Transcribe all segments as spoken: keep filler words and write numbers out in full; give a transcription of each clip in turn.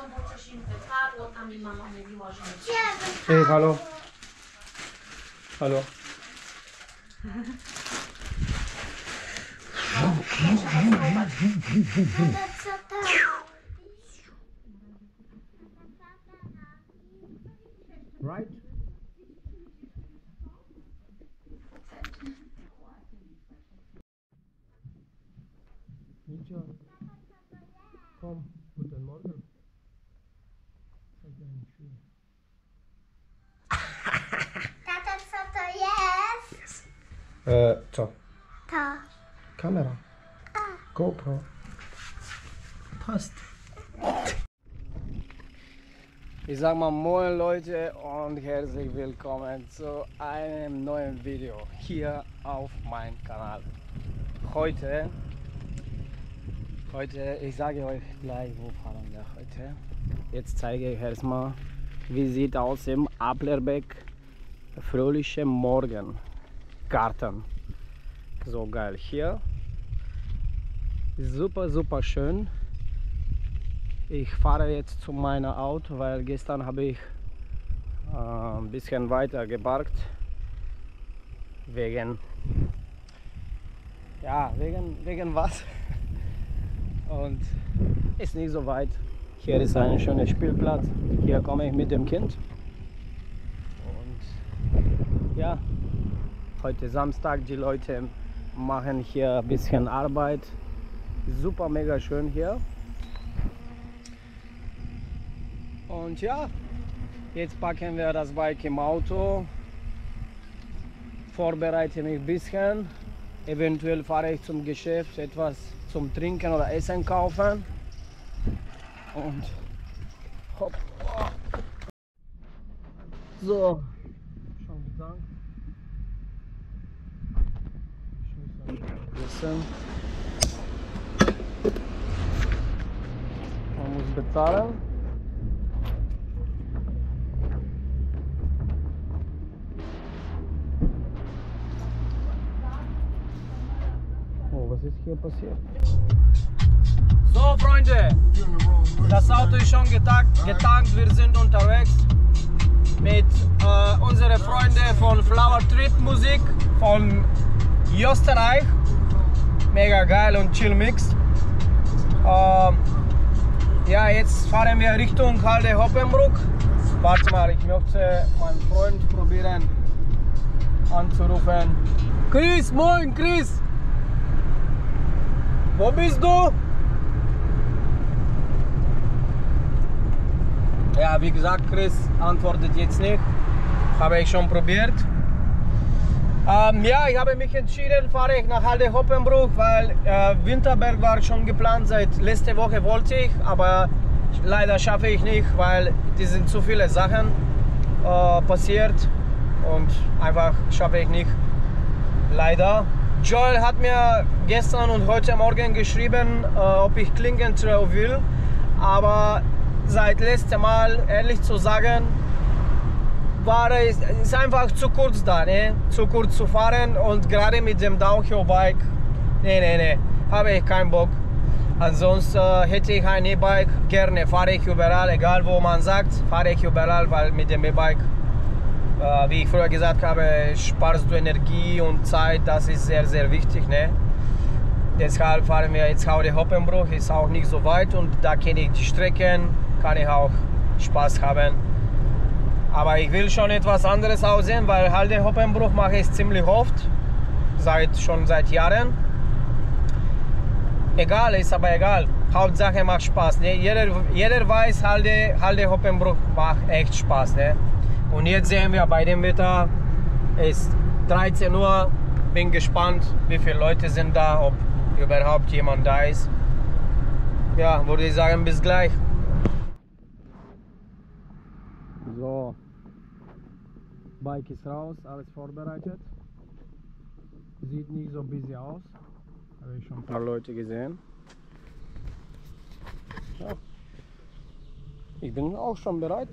Hey, hallo. Hallo. Right? Nietzsche, komm, guten Morgen. Zeig deine Schuhe. Tata, co to jest? Yes. E, co? To. Kamera. GoPro. Passt. Ich sag mal moin Leute und herzlich willkommen zu einem neuen Video hier auf meinem Kanal. Heute, heute, ich sage euch gleich, wo fahren wir heute. Jetzt zeige ich erstmal, wie sieht aus im Applerbeck fröhliche Morgengarten. So geil hier. Super, super schön. Ich fahre jetzt zu meinem Auto, weil gestern habe ich äh, ein bisschen weiter geparkt. Wegen, ja, wegen, wegen was. Und ist nicht so weit. Hier ist ein schöner Spielplatz. Hier komme ich mit dem Kind. Und ja, heute Samstag, die Leute machen hier ein bisschen Arbeit. Super, mega schön hier. Und ja, jetzt packen wir das Bike im Auto, vorbereite mich ein bisschen, eventuell fahre ich zum Geschäft, etwas zum Trinken oder Essen kaufen und hopp. So, schon gesagt, ich muss wissen, man muss bezahlen. Was ist hier passiert? So Freunde, das Auto ist schon getankt, getankt. Wir sind unterwegs mit äh, unseren Freunden von Flower Trip Musik von Österreich. Mega geil und chill Mix. Äh, ja, jetzt fahren wir Richtung Halde Hoppenbruck. Warte mal, ich möchte meinen Freund probieren anzurufen. Chris, moin Chris! Wo bist du? Ja, wie gesagt, Chris antwortet jetzt nicht. Habe ich schon probiert. Ähm, ja, ich habe mich entschieden, fahre ich nach Halde Hoppenbruck, weil äh, Winterberg war schon geplant, seit letzter Woche wollte ich, aber leider schaffe ich nicht, weil die sind zu viele Sachen äh, passiert und einfach schaffe ich nicht, leider. Joel hat mir gestern und heute Morgen geschrieben, äh, ob ich Klingenthal will, aber seit letztem Mal, ehrlich zu sagen, war es ist einfach zu kurz da, ne? Zu kurz zu fahren und gerade mit dem Downhill-Bike, ne, ne, ne, habe ich keinen Bock. Ansonsten äh, hätte ich ein E-Bike, gerne fahre ich überall, egal wo man sagt, fahre ich überall, weil mit dem E-Bike, Uh, wie ich früher gesagt habe, sparst du Energie und Zeit, das ist sehr, sehr wichtig. Ne? Deshalb fahren wir jetzt Halde Hoppenbruck, ist auch nicht so weit und da kenne ich die Strecken, kann ich auch Spaß haben. Aber ich will schon etwas anderes aussehen, weil Halde Hoppenbruck mache ich ziemlich oft, seit, schon seit Jahren. Egal, ist aber egal, Hauptsache macht Spaß. Ne? Jeder, jeder weiß, Halde, Halde Hoppenbruck macht echt Spaß. Ne? Und jetzt sehen wir bei dem Wetter, es ist dreizehn Uhr, bin gespannt, wie viele Leute sind da, ob überhaupt jemand da ist. Ja, würde ich sagen, bis gleich. So, Bike ist raus, alles vorbereitet. Sieht nicht so busy aus, habe ich schon ein paar Leute gesehen. Ja. Ich bin auch schon bereit.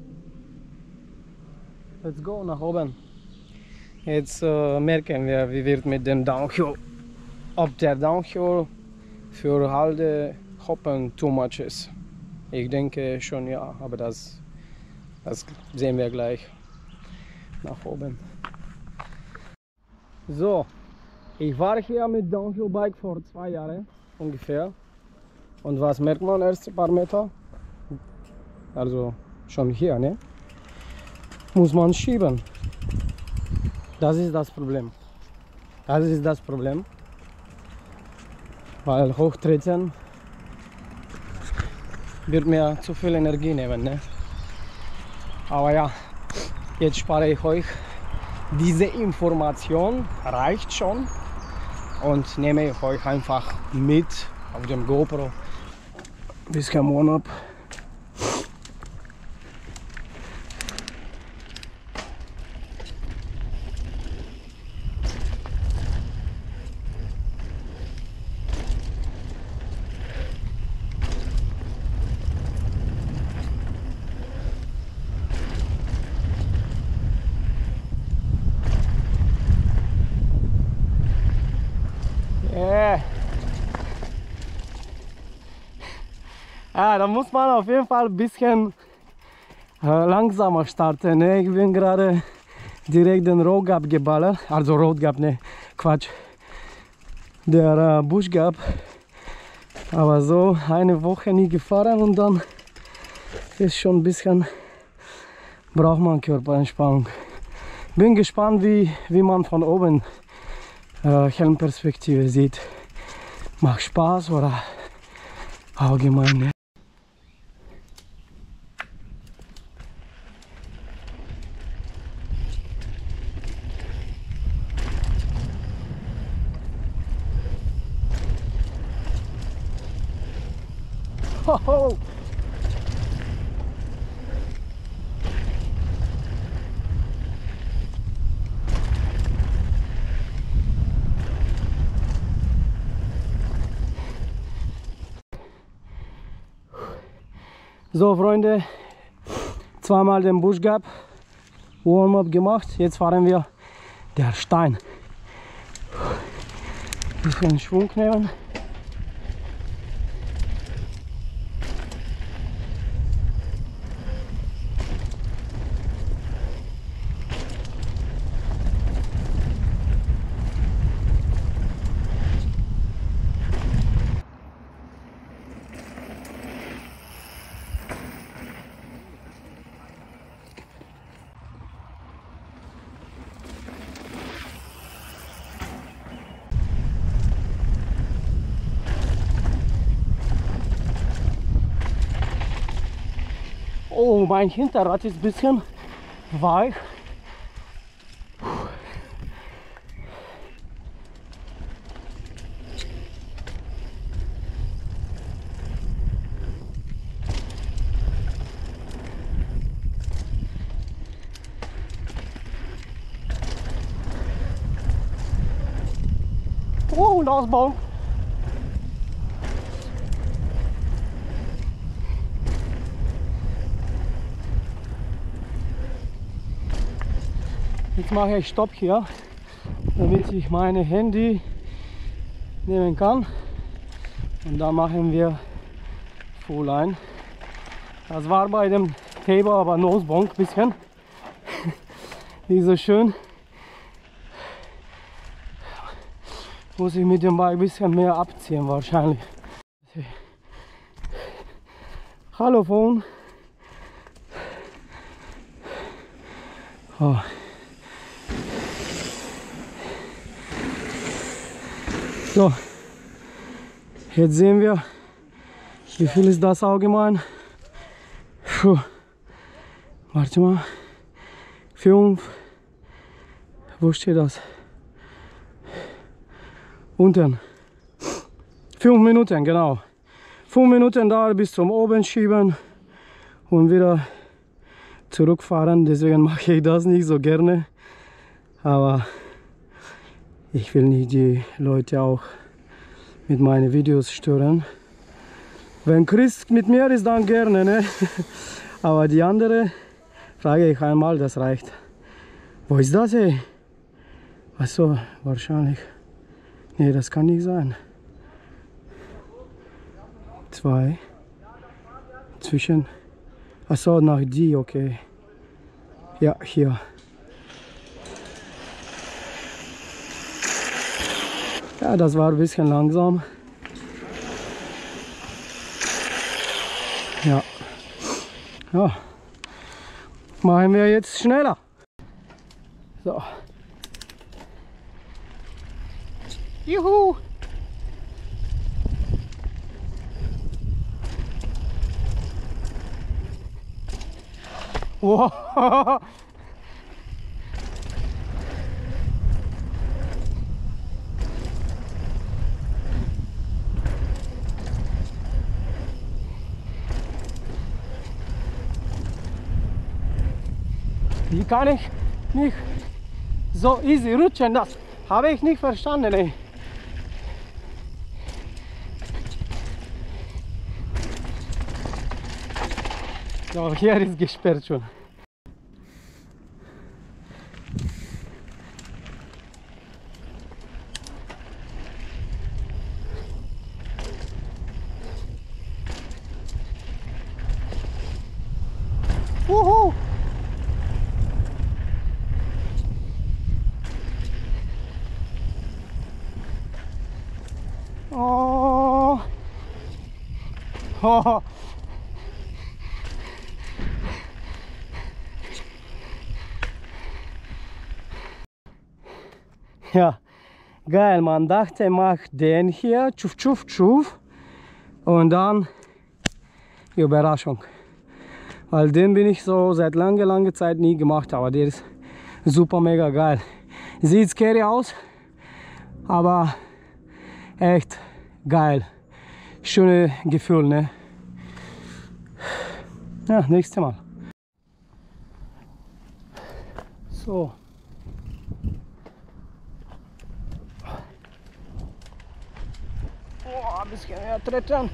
Let's go nach oben. Jetzt äh, merken wir, wie wird mit dem Downhill, ob der Downhill für Halde Hoppen too much ist. Ich denke schon ja, aber das, das sehen wir gleich nach oben. So, ich war hier mit Downhill Bike vor zwei Jahren ungefähr. Und was merkt man erst ein paar Meter? Also schon hier, ne? Muss man schieben. Das ist das Problem. Das ist das Problem. Weil hochtreten wird mir zu viel Energie nehmen, ne? Aber ja, jetzt spare ich euch diese Information, reicht schon, und nehme ich euch einfach mit auf dem GoPro. Bis kein Monat. Ja, da muss man auf jeden Fall ein bisschen äh, langsamer starten. Ne? Ich bin gerade direkt den Rotgab geballert. Also Rotgab, ne, Quatsch. Der äh, Buschgab. Aber so eine Woche nie gefahren und dann ist schon ein bisschen, braucht man Körperentspannung. Bin gespannt, wie, wie man von oben äh, Helmperspektive sieht. Macht Spaß oder allgemein, ne? Hoho. So Freunde, zweimal den Buschgab Warm-up gemacht. Jetzt fahren wir der Stein. Bisschen Schwung nehmen. Oh, mein Hinterrad ist ein bisschen weich. Oh, da ist Baum. Jetzt mache ich Stopp hier, damit ich meine Handy nehmen kann. Und da machen wir Full ein. Das war bei dem Tabor aber Nosebonk ein bisschen. Nicht so schön. Muss ich mit dem Bike ein bisschen mehr abziehen wahrscheinlich. Hallo Phone. Oh. So, jetzt sehen wir, wie viel ist das allgemein. Puh. Warte mal, fünf, wo steht das? Unten, fünf Minuten, genau. Fünf Minuten da bis zum oben schieben und wieder zurückfahren, deswegen mache ich das nicht so gerne, aber ich will nicht die Leute auch mit meinen Videos stören. Wenn Chris mit mir ist, dann gerne, ne? Aber die andere frage ich einmal, das reicht. Wo ist das, ey? Achso, wahrscheinlich. Nee, das kann nicht sein. Zwei. zwischen. Achso, nach die, okay. Ja, hier. Ja, das war ein bisschen langsam. Ja. Ja. Machen wir jetzt schneller. So. Juhu! Wow! Wie kann ich nicht so easy rutschen? Das habe ich nicht verstanden, ey. So, hier ist gesperrt schon. Wuhu! Oh! Oh! Ja, geil, man dachte, mach den hier, tschuf, tschuf, tschuf, und dann Überraschung. Weil den bin ich so seit langer, langer Zeit nie gemacht, aber der ist super mega geil. Sieht scary aus, aber echt geil. Schönes Gefühl, ne? Ja, nächstes Mal. So. Oh, ein bisschen mehr treten.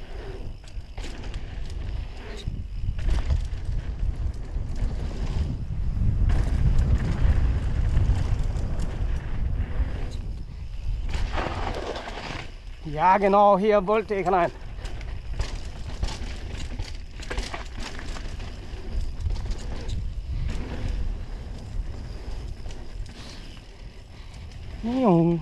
Ja, genau, hier wollte ich rein. Jung.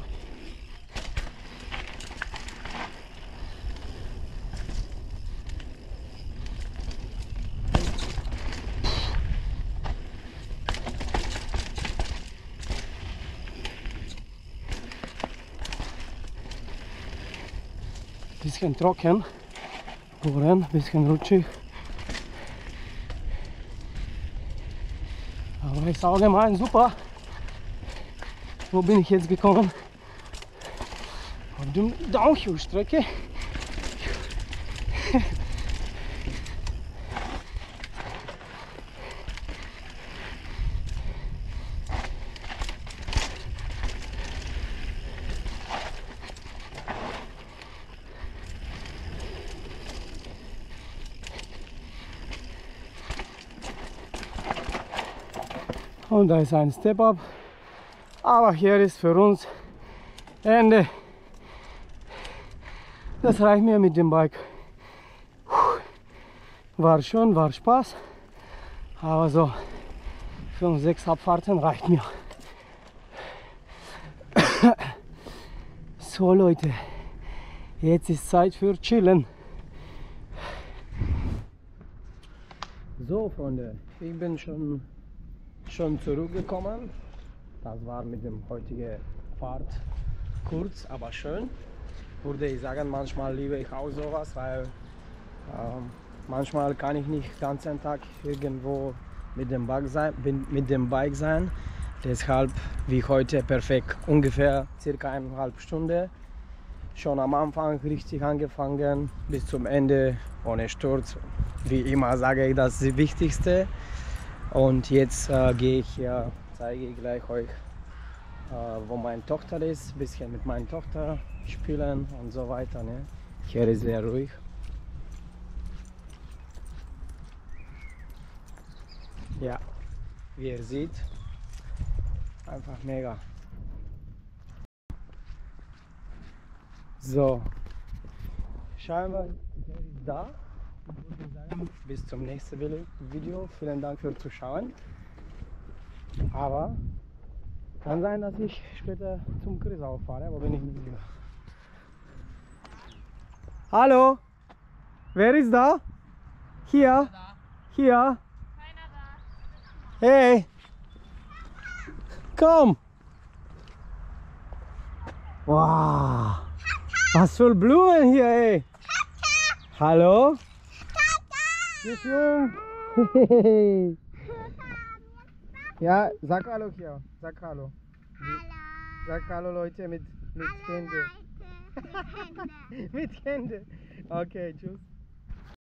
Bisschen trocken, Bohren, bisschen rutschig. Aber ist allgemein super. Wo bin ich jetzt gekommen? Auf der Downhill-Strecke. Und da ist ein Step-Up, aber hier ist für uns Ende. Das reicht mir mit dem Bike. War schön, war Spaß, aber so fünf, sechs Abfahrten reicht mir. So Leute, jetzt ist Zeit für Chillen. So Freunde, ich bin schon schon zurückgekommen. Das war mit dem heutigen Fahrt kurz, aber schön. Würde ich sagen, manchmal liebe ich auch sowas, weil ähm, manchmal kann ich nicht den ganzen Tag irgendwo mit dem Bike sein, mit dem Bike sein. Deshalb wie heute perfekt, ungefähr circa eineinhalb Stunden. Schon am Anfang richtig angefangen, bis zum Ende ohne Sturz. Wie immer sage ich, das ist das Wichtigste. Und jetzt äh, gehe ich hier, zeige ich gleich euch, äh, wo meine Tochter ist, ein bisschen mit meiner Tochter spielen und so weiter. Ne? Hier ist sehr ruhig. Ja, wie ihr seht, einfach mega. So, scheinbar ist da. Ich würde sagen, bis zum nächsten Video. Vielen Dank fürs Zuschauen. Aber kann sein, dass ich später zum Grisau fahre, aber bin ich nicht sicher. Hallo? Wer ist da? Hier? Hier? Hey! Komm! Wow! Was für Blumen hier, ey! Hallo? Tschüss, Jung! Ja, sag Hallo hier. Sag Hallo. Hallo. Sag Hallo, Leute, mit, mit Hallo Händen. Leute. Mit Händen. Mit Händen. Okay, tschüss.